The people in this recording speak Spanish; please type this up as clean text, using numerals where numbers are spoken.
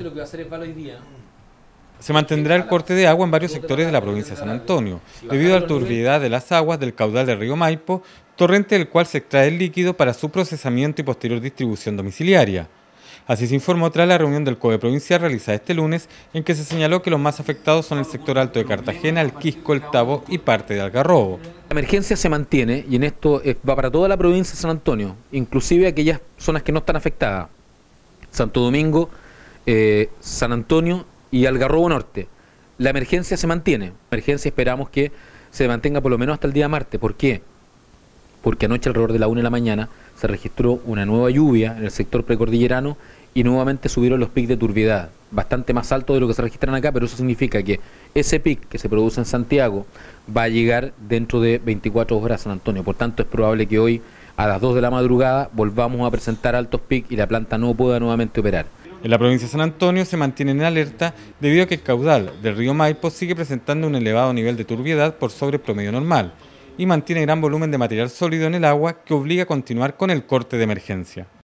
Lo que va a hacer es hoy día. Se mantendrá el corte de agua en varios sectores de la provincia de San Antonio, debido a la turbiedad de las aguas del caudal del río Maipo, torrente del cual se extrae el líquido para su procesamiento y posterior distribución domiciliaria. Así se informó tras la reunión del COE provincial realizada este lunes, en que se señaló que los más afectados son el sector alto de Cartagena, el Quisco, el Tabo y parte de Algarrobo. La emergencia se mantiene y en esto va para toda la provincia de San Antonio, inclusive aquellas zonas que no están afectadas. Santo Domingo, San Antonio y Algarrobo Norte. La emergencia se mantiene. La emergencia esperamos que se mantenga por lo menos hasta el día martes. ¿Por qué? Porque anoche alrededor de la 1 de la mañana se registró una nueva lluvia en el sector precordillerano y nuevamente subieron los picos de turbiedad, bastante más altos de lo que se registran acá, pero eso significa que ese pic que se produce en Santiago va a llegar dentro de 24 horas a San Antonio. Por tanto, es probable que hoy a las 2 de la madrugada volvamos a presentar altos pics y la planta no pueda nuevamente operar. En la provincia de San Antonio se mantienen en alerta debido a que el caudal del río Maipo sigue presentando un elevado nivel de turbiedad por sobre el promedio normal y mantiene gran volumen de material sólido en el agua que obliga a continuar con el corte de emergencia.